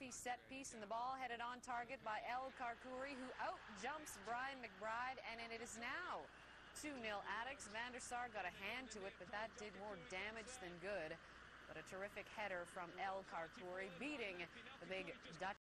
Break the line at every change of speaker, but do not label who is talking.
iffy set piece, and the ball headed on target by El Karkouri, who out-jumps Brian McBride, and it is now 2-0 Addicts. Van der Sar got a hand to it, but that did more damage than good. But a terrific header from El Karkouri, beating the big Dutch